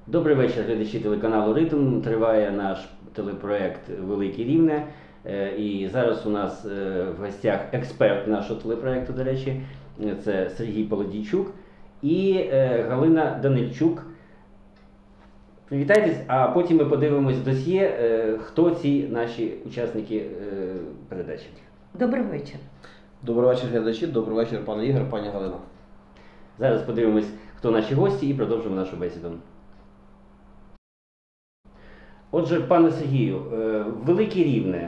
Добрий вечір, глядачі телеканалу «Ритм». Триває наш телепроект «Велике Рівне». І зараз у нас в гостях експерт нашого телепроекту, до речі, це Сергій Полодійчук і Галина Данильчук. Привітайтесь, а потім ми подивимось досьє, хто ці наші учасники передачі. Добрий вечір. Добрий вечір, глядачі, добрий вечір, пане Ігор, пані Галина. Зараз подивимось, хто наші гості, і продовжимо нашу бесіду. Отже, пане Сергію, Велике Рівне.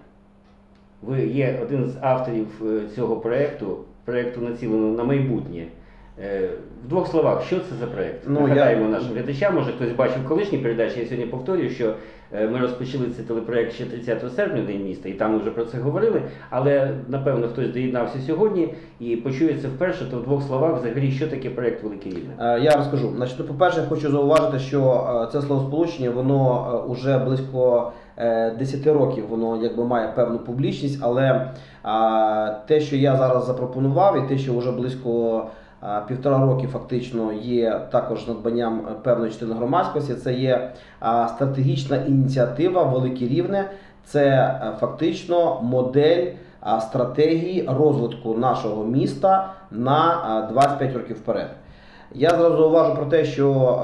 Ви є один з авторів цього проєкту націленого на майбутнє. В двох словах, що це за проєкт? Нагадаємо нашим глядачам, може хтось бачив колишні передачі, я сьогодні повторюю, що ми розпочали цей телепроєкт ще 30 серпня, День міста, і там ми вже про це говорили, але напевно хтось доєднався сьогодні і почує це вперше, то в двох словах взагалі, що таке проєкт Велике Рівне? Я розкажу. Значить, по-перше, я хочу зауважити, що це словосполучення, воно вже близько 10 років, воно якби має певну публічність, але те, що я зараз запропонував, і те, що вже близько 1,5 роки фактично є також надбанням певної частини громадськості, це є стратегічна ініціатива Велике Рівне, це фактично модель стратегії розвитку нашого міста на 25 років вперед. Я зразу зауважу про те, що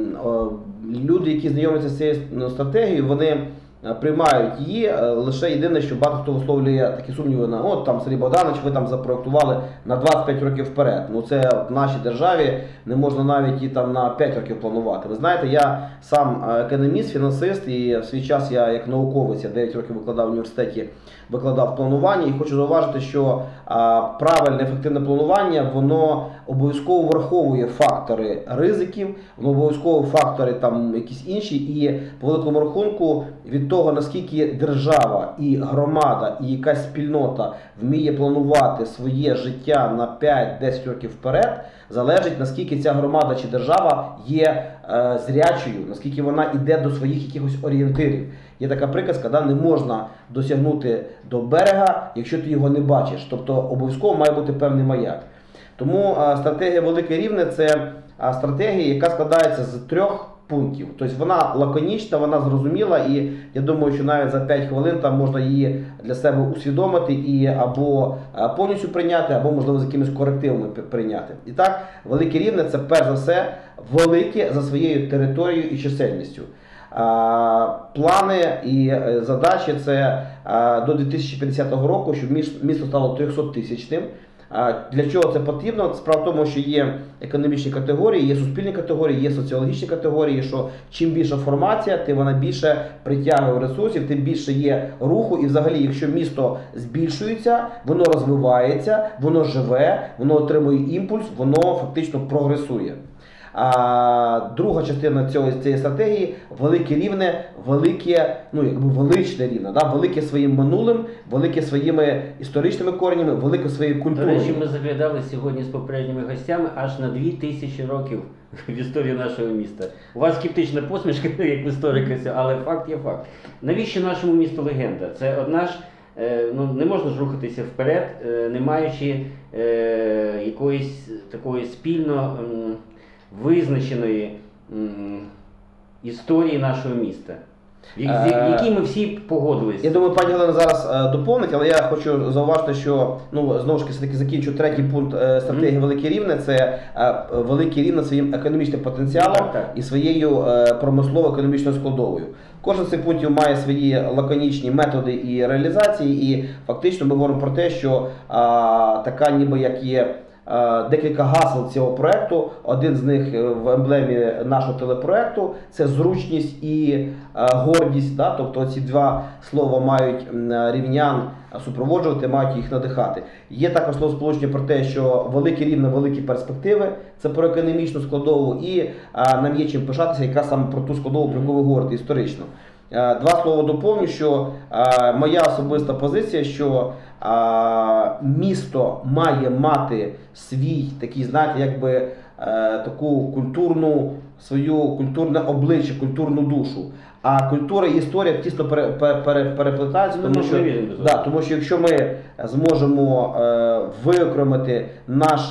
люди, які знайомляться з цією стратегією, вони приймають її, лише єдине, що багато хто висловлює такі сумніви на от там Сергій Богданович, ви там запроектували на 25 років вперед. Ну це в нашій державі не можна навіть і там на 5 років планувати. Ви знаєте, я сам економіст, фінансист, і в свій час я як науковець, я 9 років викладав в університеті, викладав планування, і хочу зауважити, що правильне, ефективне планування, воно обов'язково враховує фактори ризиків, воно обов'язково фактори там якісь інші, і по великому рахунку від того, наскільки держава і громада, і якась спільнота вміє планувати своє життя на 5-10 років вперед, залежить, наскільки ця громада чи держава є зрячою, наскільки вона йде до своїх якихось орієнтирів. Є така приказка, да, не можна досягнути до берега, якщо ти його не бачиш. Тобто обов'язково має бути певний маяк. Тому стратегія Велике Рівне – це стратегія, яка складається з 3 пунктів. Тобто вона лаконічна, вона зрозуміла, і я думаю, що навіть за 5 хвилин там можна її для себе усвідомити і або повністю прийняти, або, можливо, з якимись корективами прийняти. І так, Велике Рівне – це перш за все велике за своєю територією і чисельністю. Плани і задачі – це до 2050 року, щоб місто стало 300-тисячним. Для чого це потрібно? Справа в тому, що є економічні категорії, є суспільні категорії, є соціологічні категорії, що чим більша формація, тим вона більше притягує ресурсів, тим більше є руху. І взагалі, якщо місто збільшується, воно розвивається, воно живе, воно отримує імпульс, воно фактично прогресує. Друга частина цієї стратегії – Велике Рівне, велике, ну якби величне Рівне, да? Велике своїм минулим, велике своїми історичними коренями, велике своєю культурою. До речі, ми заглядали сьогодні з попередніми гостями аж на 2000 років в історію нашого міста. У вас скептична посмішка, як в історика, але факт є факт. Навіщо нашому місту легенда? Це одна ж, ну не можна ж рухатися вперед, не маючи якоїсь такої спільно визначеної історії нашого міста, в якій ми всі погодились. Я думаю, пані Галина зараз доповнить, але я хочу зауважити, що, ну, знову ж таки закінчу 3-й пункт стратегії Велике Рівне, це Велике Рівне своїм економічним потенціалом і своєю промислово-економічною складовою. Кожен з цих пунктів має свої лаконічні методи і реалізації, і фактично ми говоримо про те, що така ніби як є декілька гасел цього проєкту. Один з них в емблемі нашого телепроєкту – це зручність і гордість. Да? Тобто ці два слова мають рівнян супроводжувати, мають їх надихати. Є також словосполучення про те, що Велике Рівне – великі перспективи, це про економічну складову, і нам є чим пишатися якраз саме про ту складову, про яку ви говорите, історично. Два слова доповню, що моя особиста позиція, що місто має мати свій такий, знаєте, якби таку культурну, свою культурне обличчя, культурну душу. А культура і історія тісно переплетаються, тому що якщо ми зможемо виокремити наше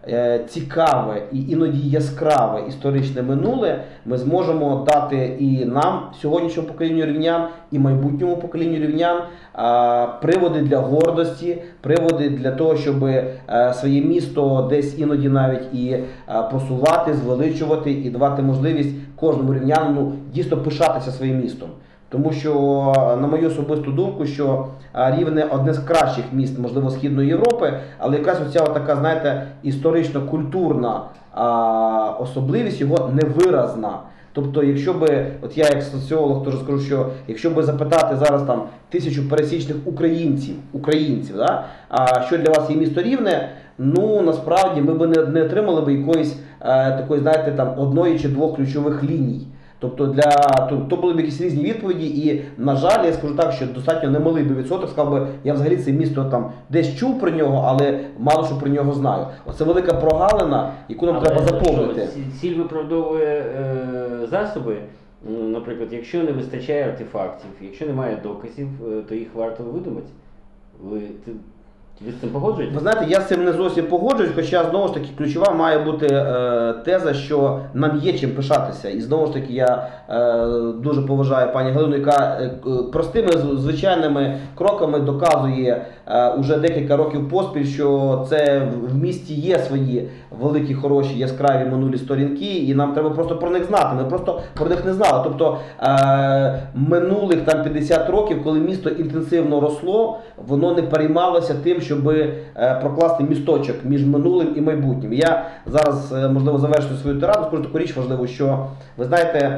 цікаве і іноді яскраве історичне минуле, ми зможемо дати і нам, сьогоднішньому поколінню рівнян, і майбутньому поколінню рівнян приводи для гордості, приводи для того, щоб своє місто десь іноді навіть і просувати, звеличувати і давати можливість кожному рівнянину дійсно пишатися своїм містом. Тому що, на мою особисту думку, що Рівне одне з кращих міст, можливо, Східної Європи, але якраз оця така, знаєте, історично-культурна особливість його невиразна. Тобто, якщо би, от я як соціолог теж скажу, що якщо би запитати зараз там 1000 пересічних українців, да, що для вас є місто Рівне, ну насправді ми б не отримали б якоїсь такої, знаєте, там одної чи двох ключових ліній. Тобто то були б якісь різні відповіді, і, на жаль, я скажу так, що достатньо немалий би відсоток, сказав би, я взагалі це місто там десь чув про нього, але мало що про нього знаю. Оце велика прогалина, яку нам треба заповнити. Ціль виправдовує засоби. Наприклад, якщо не вистачає артефактів, якщо немає доказів, то їх варто видумати. Ви з цим погоджуєтесь? Ви знаєте, я з цим не зовсім погоджуюсь, хоча, знову ж таки, ключова має бути теза, що нам є чим пишатися. І знову ж таки, я дуже поважаю пані Галину, яка простими, звичайними кроками доказує уже декілька років поспіль, що це в місті є свої великі, хороші, яскраві минулі сторінки, і нам треба просто про них знати. Ми просто про них не знали. Тобто минулих там 50 років, коли місто інтенсивно росло, воно не переймалося тим, щоб прокласти місточок між минулим і майбутнім. Я зараз, можливо, завершу свою тираду, скажу таку річ важливу, що, ви знаєте,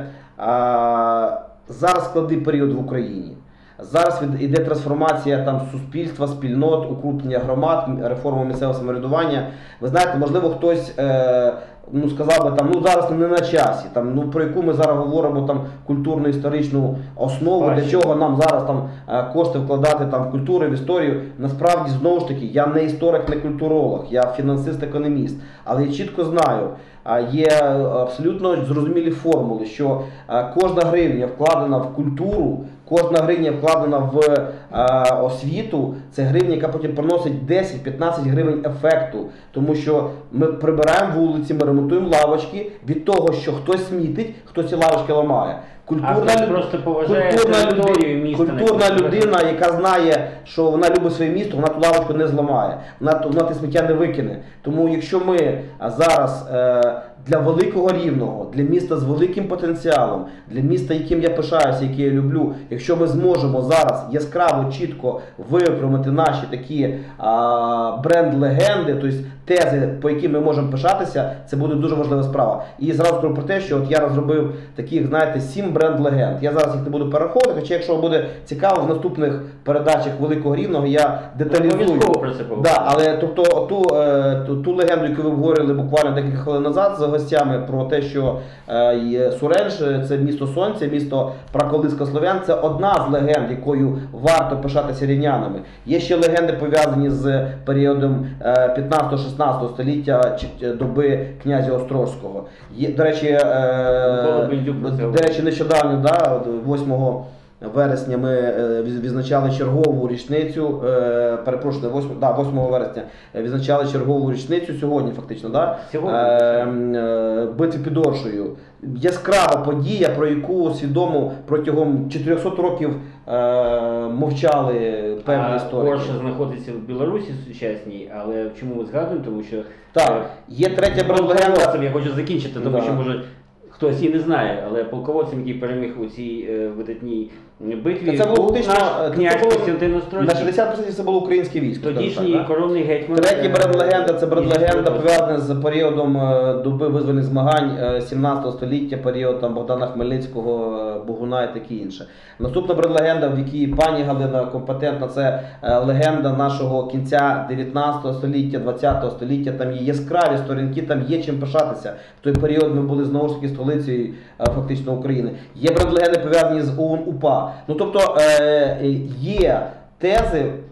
зараз складний період в Україні. Зараз йде трансформація там суспільства, спільнот, укрупнення громад, реформа місцевого самоврядування. Ви знаєте, можливо, хтось сказав би там, зараз не на часі, там, про яку ми зараз говоримо там культурно-історичну основу, для чого нам зараз там кошти вкладати там в культуру, в історію. Насправді, знову ж таки, я не історик, не культуролог, я фінансист-економіст, але я чітко знаю, є абсолютно зрозумілі формули, що кожна гривня вкладена в культуру, кожна гривня вкладена в освіту, це гривня, яка потім приносить 10-15 гривень ефекту. Тому що ми прибираємо вулиці, ми ремонтуємо лавочки від того, що хтось смітить, хтось ці лавочки ламає. Культурна людина, яка знає, що вона любить своє місто, вона ту лавочку не зламає, вона те сміття не викине. Тому якщо ми зараз для великого Рівного, для міста з великим потенціалом, для міста, яким я пишаюся, яке я люблю, якщо ми зможемо зараз яскраво, чітко виокремити наші такі бренд-легенди, тобто тези, по яким ми можемо пишатися, це буде дуже важлива справа. І зразу скажу про те, що от я розробив таких, знаєте, 7 бренд-легенд. Я зараз їх не буду перераховувати, хоча якщо буде цікаво, в наступних передачах Великого Рівного я деталізую. Але тобто ту легенду, яку ви обговорили буквально декілька хвилин назад з гостями, про те, що Суренж – це місто сонця, місто праколиска слов'ян, це одна з легенд, якою варто пишатися рівнянами. Є ще легенди, пов'язані з періодом 15-16 століття доби князя Острозького. До речі, нещодавно, 8 вересня ми відзначали чергову річницю, 8 вересня відзначали чергову річницю, сьогодні фактично, битви під Оршею. Яскрава подія, про яку свідомо протягом 400 років мовчали певні історики. Орша знаходиться в Білорусі сучасній, але чому ми згадуємо? Тому що є третя бренд-легенда. Я хочу закінчити, тому що може хтось її не знає, але полководцем, який переміг у цій видатній битві, це був князь Костянтин Острозький. На 60% це було українське військо. Тодішній коронний гетьман. Третя бренд-легенда, це бренд-легенда пов'язана з періодом доби визвольних змагань 17 століття, період там Богдана Хмельницького, Богуна і таке інше. Наступна бренд-легенда, в якій пані Галина компетентна, це легенда нашого кінця 19 століття, 20 століття. Там є яскраві сторінки, там є чим пишатися. В той період ми були знову ж таки столицею фактично України. Є бренд-легенди пов'язані з ОУН-УПА. Тобто є тези,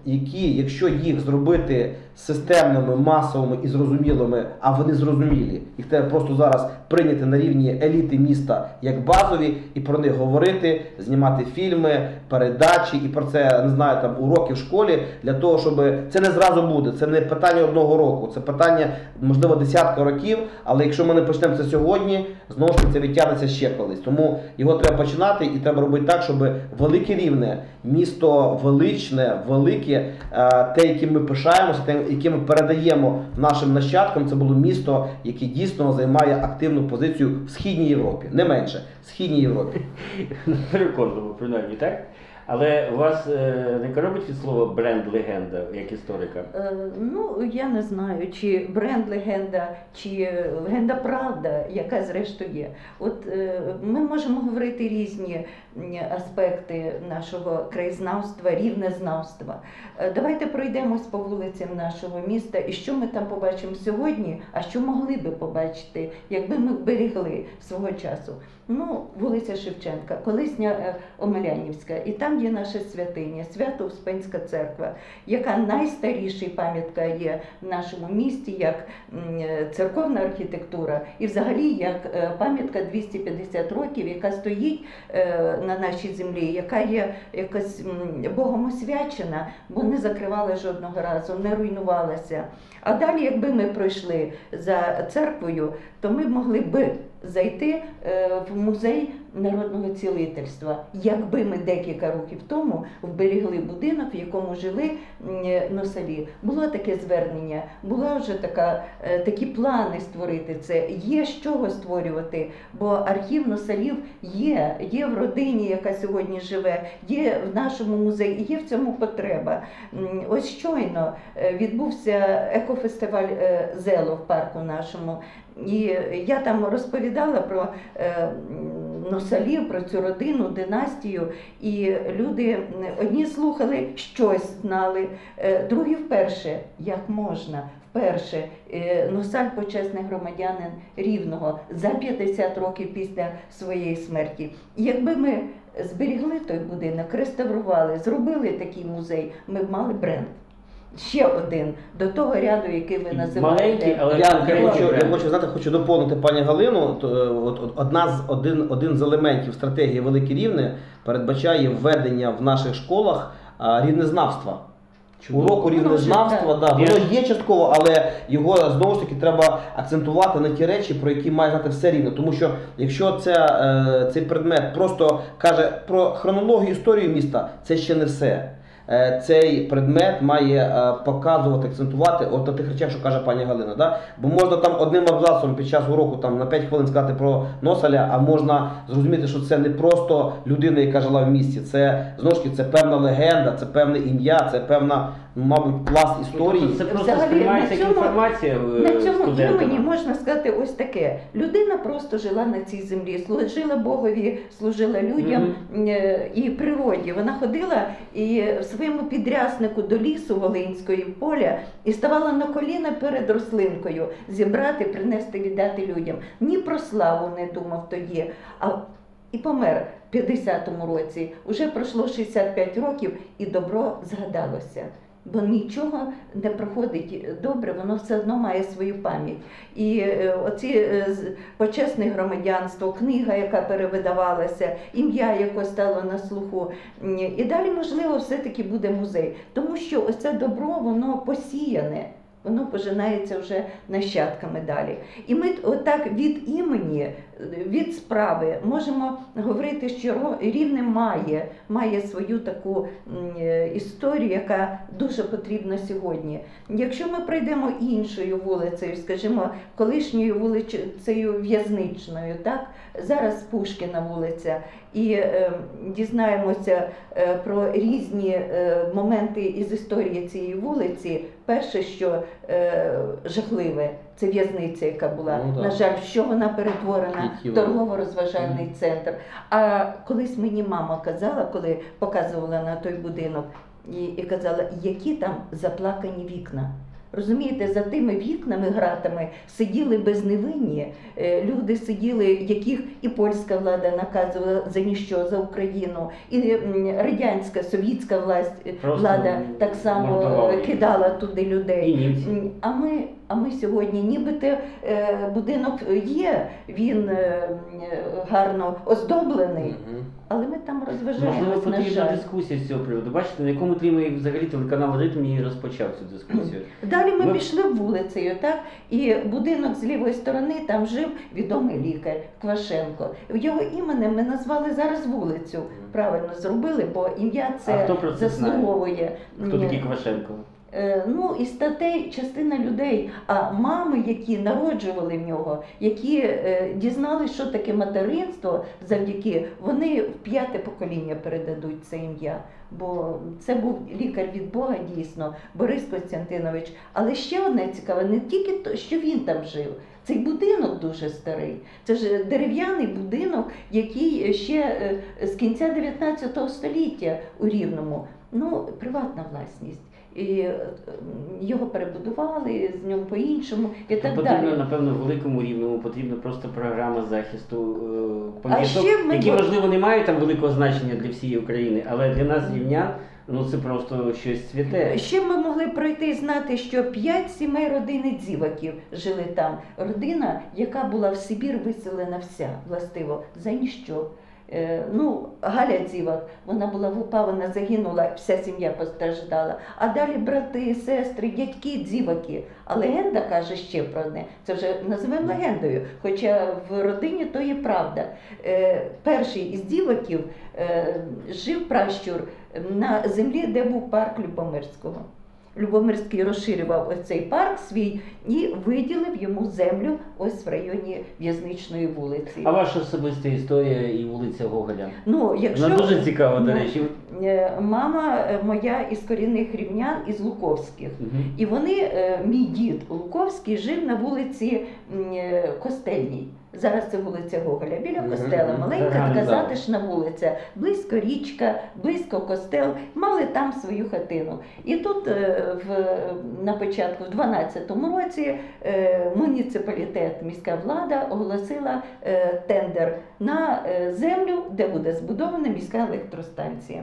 які, якщо їх зробити системними, масовими і зрозумілими, а вони зрозумілі, їх треба просто зараз прийняти на рівні еліти міста як базові і про них говорити, знімати фільми, передачі і про це, не знаю, там уроки в школі, для того, щоб це не зразу буде, це не питання одного року, це питання, можливо, десятка років, але якщо ми не почнемо це сьогодні, знову ж таки це відтягнеться ще колись. Тому його треба починати і треба робити так, щоб Велике Рівне, місто величне, велике, те, яким ми пишаємося, те, яке ми передаємо нашим нащадкам, це було місто, яке дійсно займає активну позицію в Східній Європі, не менше, в Східній Європі. Переконливо, принаймні, так? Але вас не коробить від слова бренд-легенда, як історика? Ну, я не знаю, чи бренд-легенда, чи легенда-правда, яка зрештою є. От ми можемо говорити різні аспекти нашого краєзнавства, рівнезнавства. Давайте пройдемось по вулицям нашого міста, і що ми там побачимо сьогодні, а що могли би побачити, якби ми берегли свого часу. Ну, вулиця Шевченка, колишня Омелянівська, і там є наша святиня, Свято-Успенська церква, яка найстаріша пам'ятка є в нашому місті, як церковна архітектура, і взагалі як пам'ятка 250 років, яка стоїть на нашій землі, яка є якась Богом освячена, бо не закривала жодного разу, не руйнувалася. А далі, якби ми пройшли за церквою, то ми могли би зайти в музей народного цілительства, якби ми декілька років тому вберегли будинок, в якому жили носалі. Було таке звернення, була вже такі плани створити це, є з чого створювати, бо архів носалів є в родині, яка сьогодні живе, є в нашому музеї, і є в цьому потреба. Ось щойно відбувся екофестиваль «Зело» в парку нашому, і я там розповідала про носалів, про цю родину, династію, і люди одні слухали, щось знали, другі вперше, як можна, вперше носаль почесний громадянин Рівного за 50 років після своєї смерті. І якби ми зберігли той будинок, реставрували, зробили такий музей, ми б мали бренд. Ще один до того ряду, який ви називаєте. Маленький, але Я хочу доповнити пані Галину. Один з елементів стратегії Велике Рівне передбачає введення в наших школах рівнезнавства. Уроку рівнезнавства, да, воно є частково, але його знову ж таки треба акцентувати на ті речі, про які має знати все рівне. Тому що якщо цей предмет просто каже про хронологію історію міста, це ще не все. Цей предмет має показувати, акцентувати от на тих речах, що каже пані Галина. Да? Бо можна там одним абзацом під час уроку там, на 5 хвилин сказати про носаля, а можна зрозуміти, що це не просто людина, яка жила в місті. Це, знову ж таки, це певна легенда, це певне ім'я, це певна, мабуть, пласт історії. Це просто сприймається як інформація на цьому студентам. імені можна сказати ось таке. Людина просто жила на цій землі, служила Богові, служила людям і природі. Вона ходила і своєму підряснику до лісу Волинської поля і ставала на коліна перед рослинкою зібрати, принести, віддати людям. Ні про славу не думав тоді, і помер в 50-му році. Уже пройшло 65 років і добро згадалося. Бо нічого не проходить добре, воно все одно має свою пам'ять. І оці почесне громадянство, книга, яка перевидавалася, ім'я, яке стало на слуху. І далі, можливо, все-таки буде музей. Тому що ось це добро, воно посіяне. Воно пожинається вже нащадками далі. І ми отак від імені, від справи можемо говорити, що Рівне має свою таку історію, яка дуже потрібна сьогодні. Якщо ми пройдемо іншою вулицею, скажімо, колишньою вулицею В'язничною, так? Зараз Пушкіна вулиця, і дізнаємося про різні моменти із історії цієї вулиці. Перше, що жахливе, це в'язниця, яка була. На жаль, що вона перетворена в торгово-розважальний центр. А колись мені мама казала, коли показувала на той будинок, і казала, які там заплакані вікна. Розумієте, за тими вікнами, гратами сиділи безневинні, люди сиділи, яких і польська влада наказувала за ніщо, за Україну, і радянська, совєтська влада так само мордували. кидала туди людей. І німці. А ми сьогодні, нібито будинок є, він гарно оздоблений, але ми там Можливо, розважаємось, на потрібна жаль. дискусія з цього приводу. Бачите, на якому тлі взагалі телеканал «Ритм» і розпочав цю дискусію. Далі ми пішли вулицею, так? І будинок з лівої сторони, там жив відомий лікар Квашенко. Його іменем ми назвали зараз вулицю. Правильно зробили, бо ім'я А це хто про це заслуговує. Хто такий Квашенко? Ну, і статей частина людей, а мами, які народжували в нього, які дізналися, що таке материнство, завдяки, вони в 5-те покоління передадуть це ім'я. Бо це був лікар від Бога, дійсно, Борис Костянтинович. Але ще одне цікаве, не тільки то, що він там жив. Цей будинок дуже старий. Це ж дерев'яний будинок, який ще з кінця 19 століття у Рівному. Ну, приватна власність. І його перебудували, з нього по-іншому і так Потрібно, далі. напевно, в великому Рівному потрібна просто програма захисту А пам'яток, ще ми які, бо- можливо, не мають там великого значення для всієї України, але для нас, рівнян, ну це просто щось святе. Ще ми могли пройти і знати, що 5 сімей родини Дзіваків жили там. Родина, яка була в Сибір виселена вся, властиво, за ніщо. Ну, Галя Дзівак, вона була в УПА, вона загинула, вся сім'я постраждала. А далі брати, сестри, дядьки Дзіваки. А легенда каже ще про одне, це вже називаємо легендою, хоча в родині то є правда. Перший із Дзіваків жив пращур на землі, де був парк Любомирського. Любомирський розширював ось цей парк свій і виділив йому землю ось в районі В'язничної вулиці. А ваша особиста історія і вулиця Гоголя? Ну, якщо Вона дуже цікава, до ну, речі. Мама моя із корінних рівнян, із Луковських. Мгм. І вони, мій дід Луковський жив на вулиці Костельній. Зараз це вулиця Гоголя. Біля костела, маленька Гарний така зал. затишна вулиця, близько річка, близько костел, мали там свою хатину. І тут на початку, в 12-му році, муніципалітет, міська влада оголосила тендер на землю, де буде збудована міська електростанція.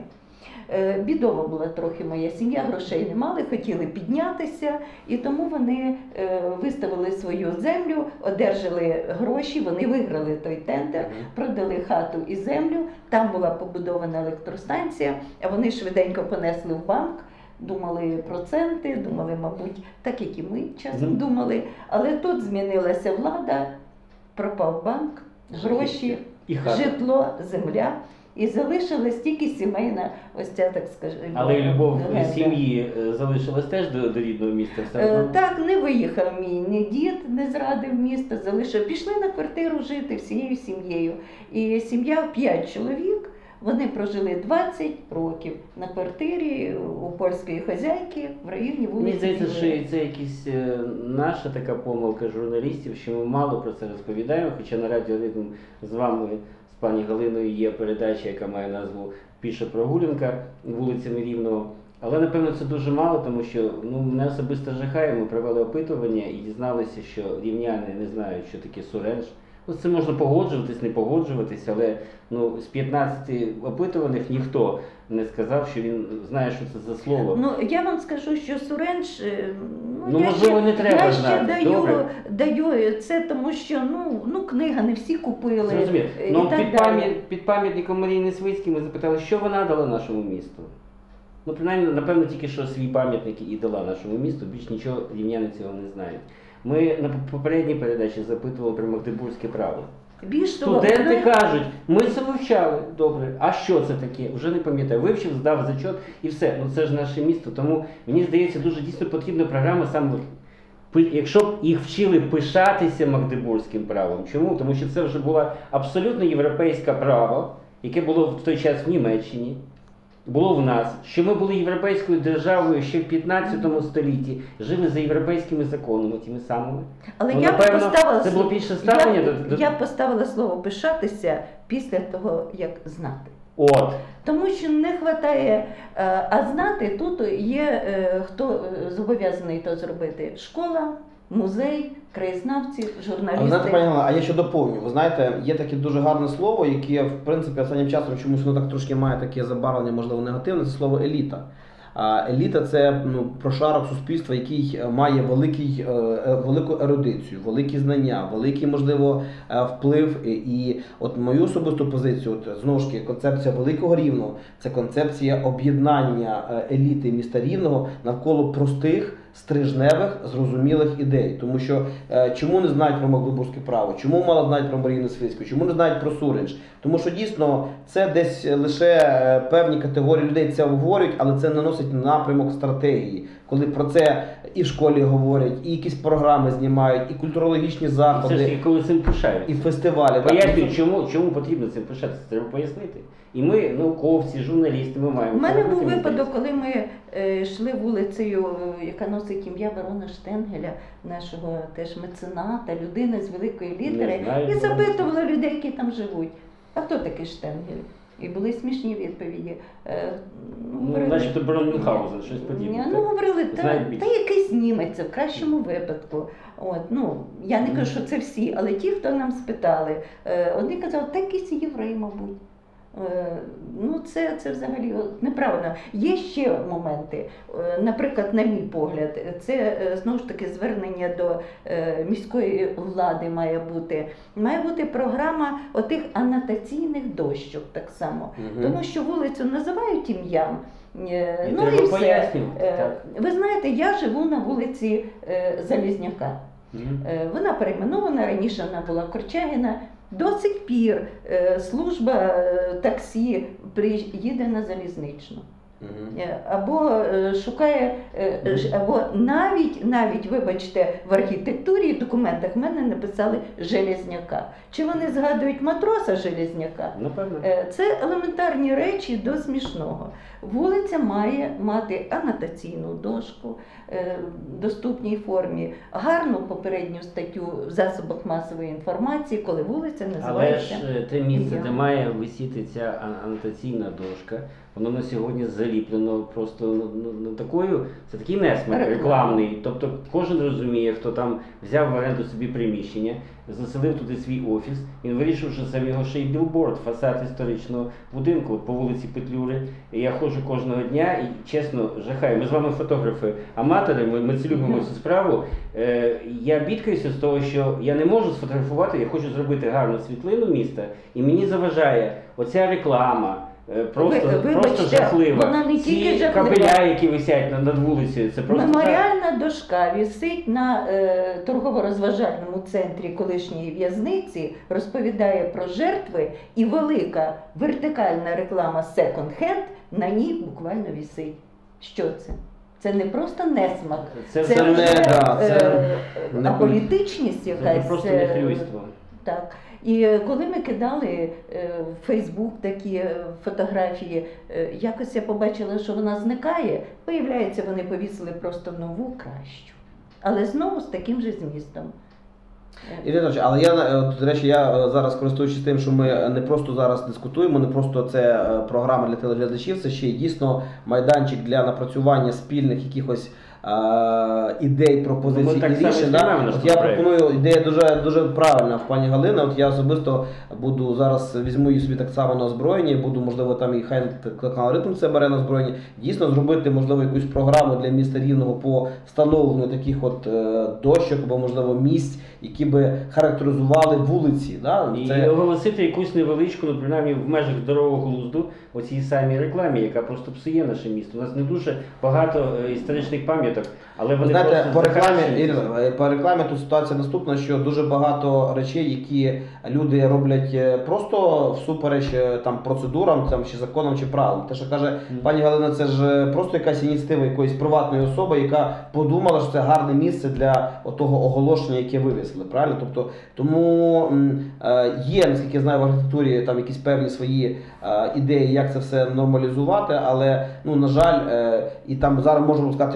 Бідова була трохи моя сім'я, грошей не мали, хотіли піднятися, і тому вони виставили свою землю, одержали гроші, вони виграли той тендер, продали хату і землю, там була побудована електростанція, а вони швиденько понесли в банк, думали проценти, думали, мабуть, так як і ми часом думали, але тут змінилася влада, пропав банк, гроші, І хата. житло, земля. І залишилась тільки сімейна, ось ця, так скажімо, Але і любов легенда. сім'ї залишилась теж до рідного міста? Все одно? Так, не виїхав мій ні дід, не зрадив місто, залишив. Пішли на квартиру жити всією сім'єю. І сім'я 5 чоловік, вони прожили 20 років на квартирі у польської хазяйки в районі вулиці. Мені здається, Білої. що це якась наша така помилка журналістів, що ми мало про це розповідаємо, хоча на радіо «Ритм» з вами, з пані Галиною, є передача, яка має назву «Піша прогулянка вулицями Рівного». Але, напевно, це дуже мало, тому що мене особисто жахає, ми провели опитування і дізналися, що рівняни не знають, що таке Суренж. З цим можна погоджуватись, не погоджуватись, але з 15 опитуваних ніхто не сказав, що він знає, що це за слово. Ну, я вам скажу, що Суренж, можливо, не треба я знати. ще Добре. даю це, тому що книга не всі купили. Зрозуміло. І так далі. Під пам'ятником Марії Свицькій ми запитали, що вона дала нашому місту. Принаймні, напевно, тільки що свій пам'ятник і дала нашому місту, більш нічого рівняни цього не знають. Ми на попередній передачі запитували про Магдебурзьке право. Більш того, Студенти кажуть, ми це вивчали, добре, а що це таке? Вже не пам'ятаю. Вивчив, здав зачет і все. Це ж наше місто, тому мені здається, дуже дійсно потрібна програма саме, якщо б їх вчили пишатися Магдебурзьким правом. Чому? Тому що це вже було абсолютно європейське право, яке було в той час в Німеччині, було в нас, що ми були європейською державою ще в 15 столітті, жили за європейськими законами, тими самими. Але Ну, я напевно, поставила це було більше ставлення до... я поставила слово пишатися після того, як знати. От. Тому що не вистачає, а знати тут є, хто зобов'язаний то зробити. Школа, музей, краєзнавці, Але знаєте, журналісти. пані Галина, а я ще доповню. Ви знаєте, є таке дуже гарне слово, яке, в принципі, останнім часом чомусь воно так трошки має таке забарвлення, можливо, негативне, це слово еліта. А еліта це прошарок суспільства, який має велику ерудицію, великі знання, великий, можливо, вплив. І от мою особисту позицію, от, знову ж таки, концепція великого Рівного – це концепція об'єднання еліти міста Рівного навколо простих, стрижневих, зрозумілих ідей. Тому що чому не знають про Магдебурзьке право, чому мало знають про Марію Несвицьку, чому не знають про Суринч? Тому що дійсно це десь лише певні категорії людей це обговорюють, але це не носить напрямок стратегії. Коли про це і в школі говорять, і якісь програми знімають, і культурологічні Все ж заходи, таки, коли цим пишаються. і фестивалі. Пояснюють, чому потрібно цим пишатися, треба пояснити. І ми, науковці, журналісти, ми маємо. У мене це був робити, мені випадок, здається. коли ми йшли вулицею, яка носить ім'я барона Штенгеля, нашого теж мецената, людини з великої літери, Не знаю, і хто запитували людей, які там живуть. А хто такий Штенгель? І були смішні відповіді. Начебто барон Мюнхгаузен, щось подібне. Ну, говорили, Знають та більше. якийсь німець, в кращому випадку. От, я не кажу, що це всі, але ті, хто нам спитали, одні казали, та якийсь єврей, мабуть. Це взагалі неправильно. Є ще моменти, наприклад, на мій погляд, це знову ж таки звернення до міської влади має бути. Має бути програма отих анотаційних дощок так само. Тому що вулицю називають ім'ям. І Ну треба і все. пояснювати, так. Ви знаєте, я живу на вулиці Залізняка. Вона перейменована, раніше вона була Корчагіна. До сих пір служба таксі їде на Залізничну. Або шукає, або навіть, вибачте, в архітектурі і документах в мене написали Железняка. Чи вони згадують матроса Железняка? Напевно. Це елементарні речі до смішного. Вулиця має мати анотаційну дошку в доступній формі, гарну попередню статтю в засобах масової інформації, коли вулиця Але називається. ж те місце, ім'ям. де має висіти ця анотаційна дошка, воно на сьогодні заліплено просто такою, це такий несмак рекламний. Тобто кожен розуміє, хто там взяв в оренду собі приміщення, заселив туди свій офіс, він вирішив, що це в його ще й білборд, фасад історичного будинку по вулиці Петлюри. І я ходжу кожного дня і чесно жахаю. Ми з вами фотографи, аматори, ми це любимо цю справу. Я бідкаюся з того, що я не можу сфотографувати, я хочу зробити гарну світлину міста, і мені заважає оця реклама. Просто жахлива. Вона не тільки Ці жахлива. кабеля, які висять над вулицею, це просто Меморіальна дошка висить на торгово-розважальному центрі колишньої в'язниці, розповідає про жертви, і велика вертикальна реклама секонд-хенд на ній буквально висить. Що це? Це не просто несмак, Це це вже вже не аполітичність це якась. просто нехлюйство. Так. І коли ми кидали в Фейсбук такі фотографії, якось я побачила, що вона зникає, виявляється, вони повісили просто нову, кращу. Але знову з таким же змістом. Ірина Анатолійович, але до речі, я зараз користуючись тим, що ми не просто зараз дискутуємо, не просто це програма для телеглядачів, це ще й дійсно майданчик для напрацювання спільних якихось ідей, пропозицій так і само рішень. знімаємо наш От я проект. пропоную, ідея дуже правильна в пані Галина. От я особисто буду зараз, візьму її собі так само на озброєння, буду, можливо, там і хай телеканал «Ритм» це бере на озброєння, дійсно зробити, можливо, якусь програму для міста Рівного по встановленню таких от дощок, або, можливо, місць, які би характеризували вулиці. Да? І оголосити якусь невеличку, принаймні в межах здорового глузду, оцій самій рекламі, яка просто псує наше місто. У нас не дуже багато історичних пам'яток, але вони знаєте, просто по рекламі тут ситуація наступна, що дуже багато речей, які люди роблять просто всупереч там процедурам, там чи законам, чи правилам. Те, що каже пані Галина, це ж просто якась ініціатива якоїсь приватної особи, яка подумала, що це гарне місце для того оголошення, яке вивісили. Правильно? Тобто, тому є, наскільки я знаю, в архітектурі там якісь певні свої ідеї, як це все нормалізувати, але, на жаль, і там зараз можемо сказати якусь таку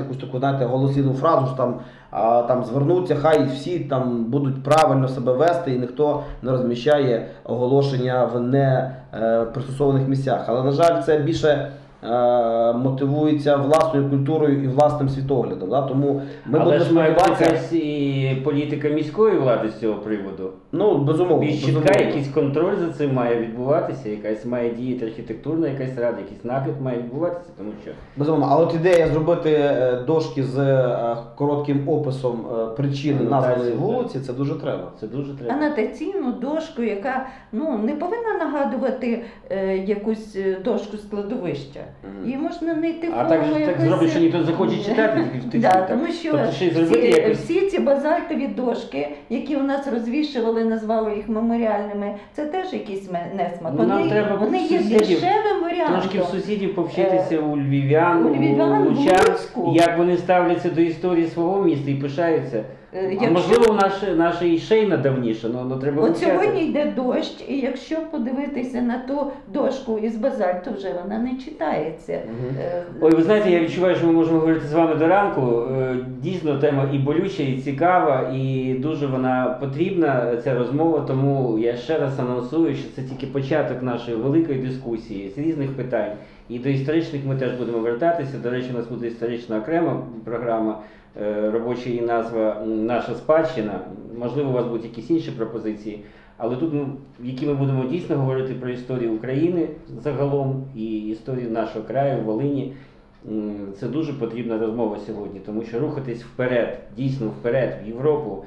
знаєте, голослівну фразу, що там звернуться, хай всі там будуть правильно себе вести і ніхто не розміщає оголошення в не пристосованих місцях. Але, на жаль, це більше мотивується власною культурою і власним світоглядом. Да? Тому ми Але будемо ж має сподіватися, якась і політика міської влади з цього приводу. ну, безумовно, Більш чітка, безумовно. якийсь контроль за цим має відбуватися, якась має діяти архітектурна якась рада, якийсь нагляд має відбуватися, тому що Безумовно, але от ідея зробити дошки з коротким описом причин названої вулиці, це дуже треба. це дуже треба. Анотаційну дошку, яка не повинна нагадувати якусь дошку складовища. Її можна знайти А так форму так зробиш, що ніхто захоче читати, тільки втечуть. Да, тому що Тобто ще й зробити якось. всі ці базальтові дошки, які у нас розвішували, назвали їх меморіальними, це теж якийсь несмак. Ну, нам Вони, треба вони є сусідів, дешевим варіантом. Трошки в сусідів повчитися у львів'ян, у львів'ян, у в лучан, Луцьку. як вони ставляться до історії свого міста і пишаються. А Якщо- можливо, наша і шейна давніша, але треба От вивчати. сьогодні йде дощ, і якщо подивитися на ту дошку із базальту, вже вона не читається. Ой, ви знаєте, я відчуваю, що ми можемо говорити з вами до ранку. Дійсно, тема і болюча, і цікава, і дуже вона потрібна, ця розмова, тому я ще раз анонсую, що це тільки початок нашої великої дискусії з різних питань. І до історичних ми теж будемо вертатися. До речі, у нас буде історична окрема програма, робоча її назва «Наша спадщина». Можливо, у вас будуть якісь інші пропозиції. Але тут, в які ми будемо дійсно говорити про історію України загалом і історію нашого краю, Волині. Це дуже потрібна розмова сьогодні, тому що рухатись вперед, дійсно вперед, в Європу,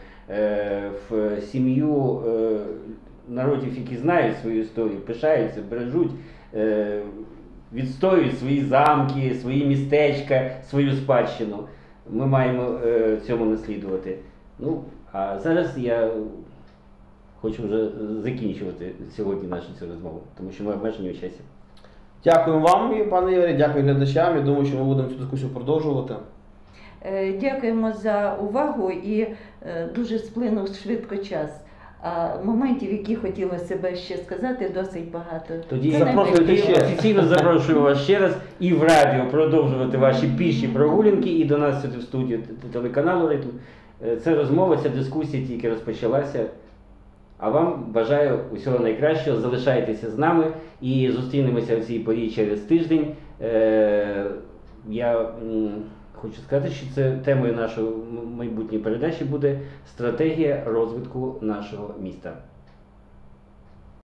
в сім'ю народів, які знають свою історію, пишаються, бережуть, відстоюють свої замки, свої містечка, свою спадщину. Ми маємо цьому наслідувати. Ну, а зараз я хочу вже закінчувати сьогодні нашу цю розмову, тому що ми обмежені у часі. Дякую вам, пане Ігорі, дякую глядачам. Я думаю, що ми будемо цю дискусію продовжувати. Дякуємо за увагу і дуже сплинув швидко час. А моментів, які хотілося б ще сказати, досить багато. Тоді Це запрошуйте найбільше. ще. офіційно запрошую вас ще раз і в радіо продовжувати ваші піші прогулянки, і до нас сюди в студію телеканалу «Ритм». Це розмова, ця дискусія тільки розпочалася. А вам бажаю усього найкращого, залишайтеся з нами і зустрінемося в цій порі через тиждень. Я хочу сказати, що це темою нашої майбутньої передачі буде стратегія розвитку нашого міста.